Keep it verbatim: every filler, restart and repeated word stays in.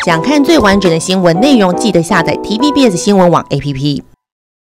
想看最完整的新闻内容，记得下载 T V B S 新闻网 A P P。